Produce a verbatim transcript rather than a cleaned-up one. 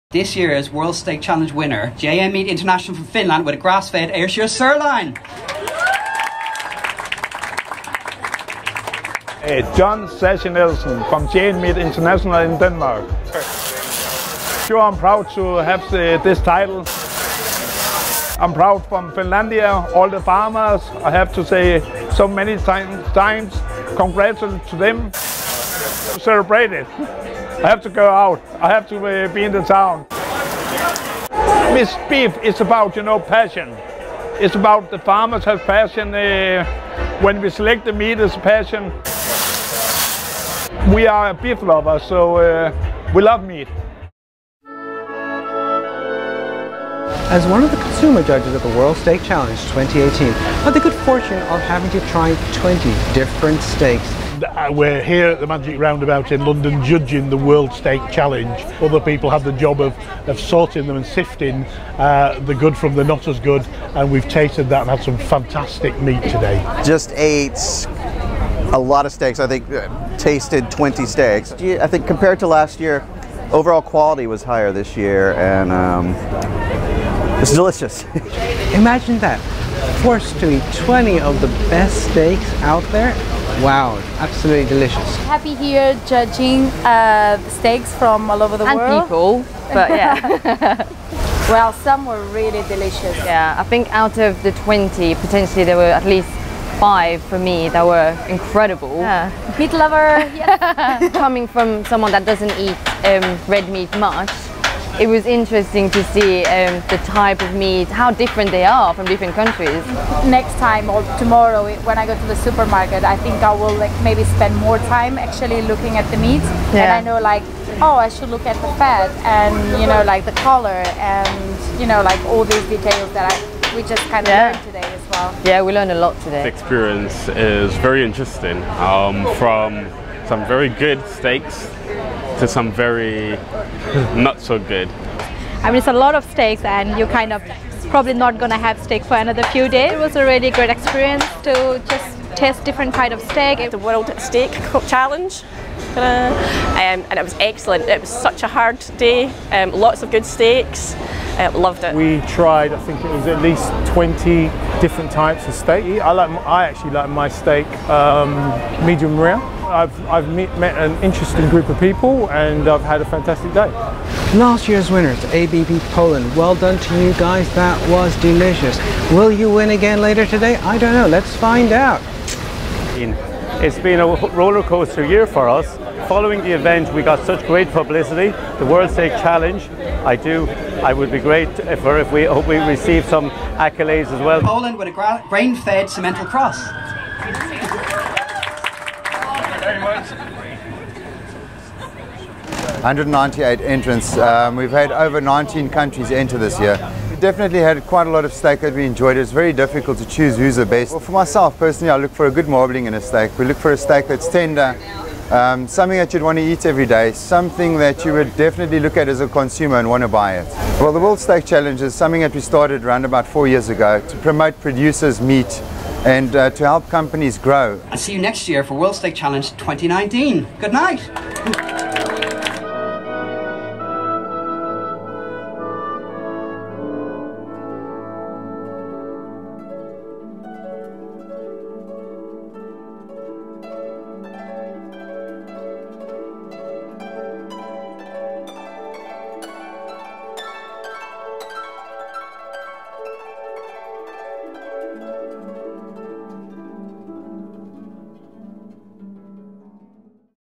This year's World Steak Challenge winner, J M Meat International from Finland with a grass-fed Ayrshire sirloin. It's John Sashi Nielsen from J M Meat International in Denmark. Sure, I'm proud to have the, this title. I'm proud from Finlandia, all the farmers. I have to say so many times, times congratulations to them. Celebrate it. I have to go out. I have to uh, be in the town. Miss Beef is about, you know, passion. It's about the farmers have passion. Uh, when we select the meat, it's passion. We are beef lovers, so uh, we love meat. As one of the consumer judges at the World Steak Challenge twenty eighteen, I had the good fortune of having to try twenty different steaks. We're here at the Magic Roundabout in London judging the World Steak Challenge. Other people have the job of, of sorting them and sifting uh, the good from the not as good, and we've tasted that and had some fantastic meat today. Just ate a lot of steaks. I think uh, tasted twenty steaks. I think compared to last year, overall quality was higher this year, and um, it's delicious. Imagine that, forced to eat twenty of the best steaks out there. Wow, absolutely delicious. Happy here judging uh, the steaks from all over the and world. And people, but yeah. Well, some were really delicious. Yeah, I think out of the twenty, potentially there were at least five for me that were incredible. Yeah. Meat lover, yeah. Coming from someone that doesn't eat um, red meat much, it was interesting to see um, the type of meat, how different they are from different countries. Next time or tomorrow when I go to the supermarket, I think I will like maybe spend more time actually looking at the meat. Yeah. And I know like, oh, I should look at the fat and, you know, like the color and, you know, like all these details that I, we just kind of yeah. learned today as well. Yeah, we learned a lot today. The experience is very interesting. Um, from some very good steaks to some very not so good. I mean, it's a lot of steaks and you kind of probably not gonna have steak for another few days. It was a really great experience to just taste different kind of steak. The World Steak Challenge, um, and it was excellent. It was such a hard day, um, lots of good steaks. Uh, loved it. We tried, I think it was at least twenty different types of steak. I like, I actually like my steak um, medium rare. I've, I've met, met an interesting group of people and I've had a fantastic day. Last year's winners, A B B Poland. Well done to you guys, that was delicious. Will you win again later today? I don't know, let's find out. It's been a roller coaster year for us. Following the event, we got such great publicity. The World Steak Challenge, I do, I would be great if, if we hope we receive some accolades as well. Poland with a grain-fed cemental cross. one hundred ninety-eight entrants. Um, we've had over nineteen countries enter this year. We definitely had quite a lot of steak that we enjoyed. It's very difficult to choose who's the best. Well, for myself personally, I look for a good marbling in a steak. We look for a steak that's tender, um, something that you'd want to eat every day, something that you would definitely look at as a consumer and want to buy it. Well, the World Steak Challenge is something that we started around about four years ago to promote producers' meat and uh, to help companies grow. I'll see you next year for World Steak Challenge twenty nineteen. Good night.